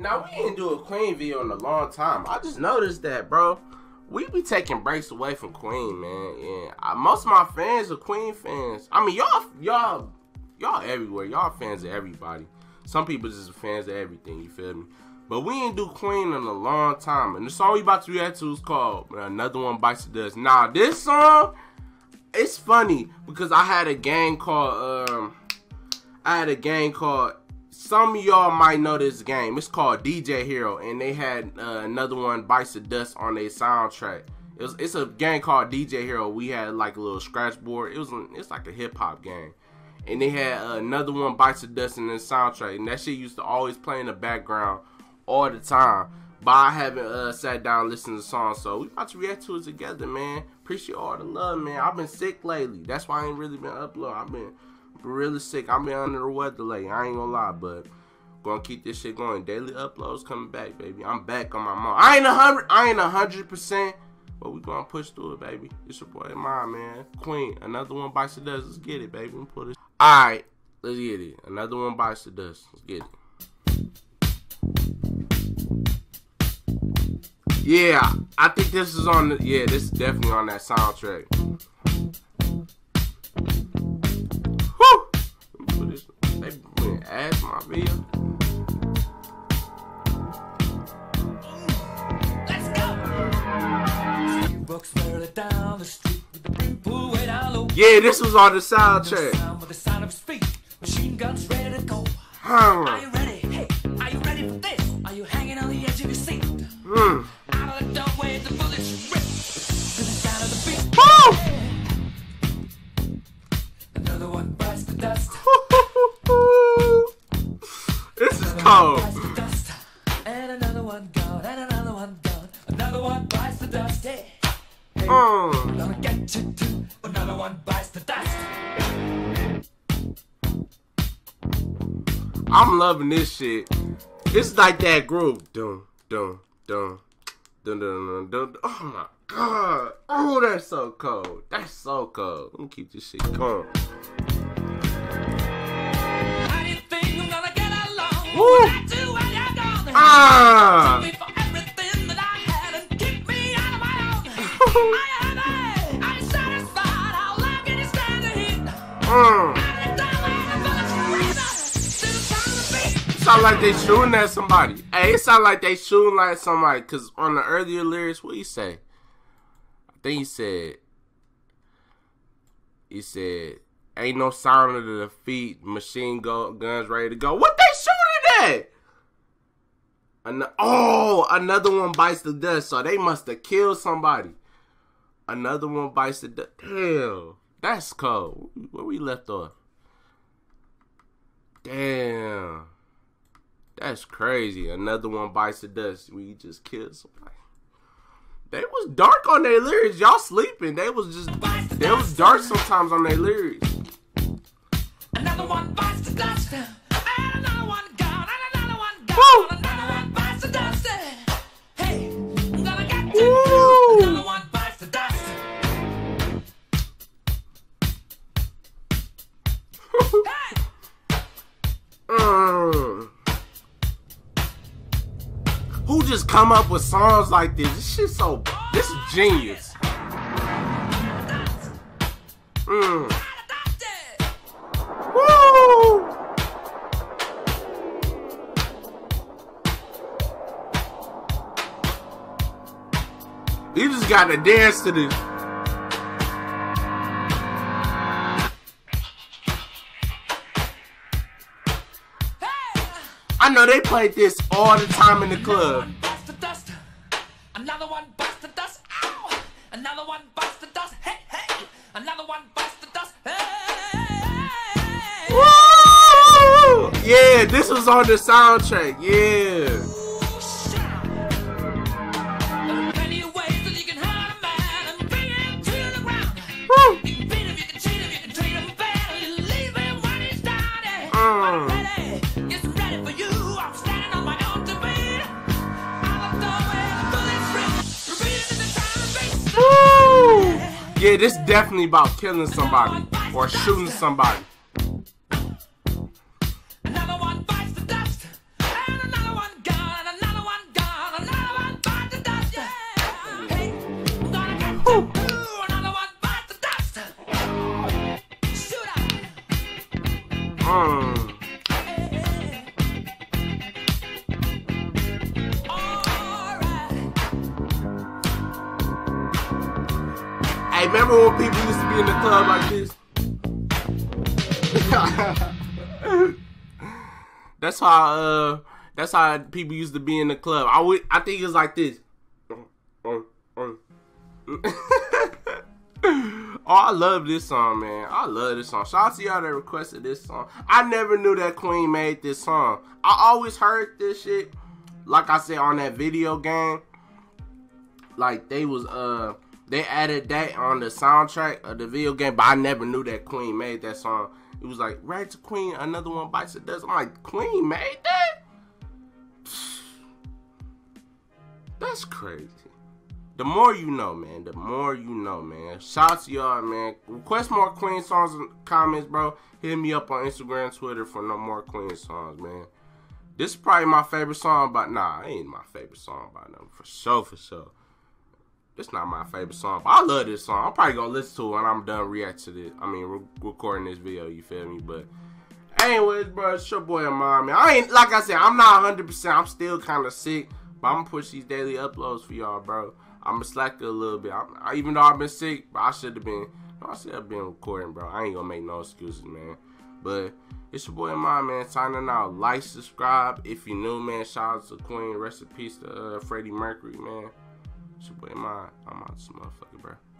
Now, we didn't do a Queen video in a long time. I just noticed that, bro. We be taking breaks away from Queen, man. And most of my fans are Queen fans. I mean, y'all everywhere. Y'all fans of everybody. Some people just fans of everything, you feel me? But we ain't do Queen in a long time. And the song we about to react to is called Another One Bites the Dust. Now, this song, it's funny because I had a gang called, some of y'all might know this game. It's called DJ Hero, and they had Another One Bites the Dust on their soundtrack. It's a game called DJ Hero. We had like a little scratch board. It's like a hip hop game, and they had Another One Bites the Dust in the soundtrack, and that shit used to always play in the background all the time. But I haven't sat down and listened to the song, so we about to react to it together, man. Appreciate all the love, man. I've been sick lately. That's why I ain't really been uploading. I've been really sick. I've been under the weather lately. I ain't gonna lie, but gonna keep this shit going. Daily uploads coming back, baby. I'm back on my mom. I ain't 100%, but we gonna push through it, baby. It's your boy Ahmad, man. Queen, Another One Bites the Dust. Let's get it, baby. Put it. All right, let's get it. Another One Bites the Dust. Let's get it. Yeah, I think this is on the. Yeah, this is definitely on that soundtrack. Add my video. Let's go. Yeah, this was on the soundtrack. Machine guns ready to go. Are you ready? Hey, are you ready for this? Are you hanging on the edge of your seat? Out of the doorway, the bullets rip to the sound of the beat. Another one bites the dust. This is cold. And another one gone, and another one gone. Another one bites the dust. Hey, hey, I'm gonna get you too. Another one bites the dust. I'm loving this shit. It's like that groove. Dun dun dun dun dun dun dun. Oh my god. Oh, that's so cold. That's so cold. Let me keep this shit going. Woo. Ah! Me for everything that I had and keep me out of my own. I ain't satisfied. How long can you stand the heat? It sound like they shooting at somebody. Hey, it sound like they shooting at somebody. Cause on the earlier lyrics, what he say? I think he said, ain't no sound of the feet, machine guns ready to go. What they shooting at? Another one bites the dust. So they must have killed somebody. Another one bites the dust. Damn, that's cold. Where we left off? Damn, that's crazy. Another one bites the dust. We just killed somebody. They was dark on their lyrics. Y'all sleeping. They was dark sometimes on their lyrics. Another one bites the dust. And another one gone. And another one gone. Another one bites the dust. Hey, I'm gonna get you. Another one bites the dust. Hey. Who just come up with songs like this? This shit's so. This is genius. Woo! You just gotta dance to this. I know they played this all the time in the club. Another one bites the dust. Ow! Another one bites the dust. Hey, hey! Another one bites the dust. Hey! Woo! Yeah, this was on the soundtrack. Yeah. Yeah, this definitely about killing somebody or shooting somebody. Another one bites the dust, and another one gone, Hey, remember when people used to be in the club like this? That's how people used to be in the club. I think it's like this. Oh, I love this song, man. I love this song. Shout out to y'all that requested this song. I never knew that Queen made this song. I always heard this shit, like I said, on that video game. Like they added that on the soundtrack of the video game, but I never knew that Queen made that song. It was like, right to Queen, another one bites the dust. I'm like, Queen made that? That's crazy. The more you know, man. The more you know, man. Shout out to y'all, man. Request more Queen songs in the comments, bro. Hit me up on Instagram, Twitter for no more Queen songs, man. This is probably my favorite song, but nah, it ain't my favorite song by them. For sure, for sure. It's not my favorite song, but I love this song. I'm probably gonna listen to it when I'm done reacting to this. I mean, recording this video, you feel me? But anyways, bro, it's your boy Ahmad, man. I ain't, like I said, I'm not 100%. I'm still kind of sick, but I'm gonna push these daily uploads for y'all, bro. I'm gonna slack it a little bit. Even though I've been sick, but I should have been recording, bro. I ain't gonna make no excuses, man. But it's your boy Ahmad, man, signing out. Like, subscribe if you're new, man. Shout out to Queen. Rest in peace to Freddie Mercury, man. It's your boy Ahmad. I'm out this motherfucker, bro.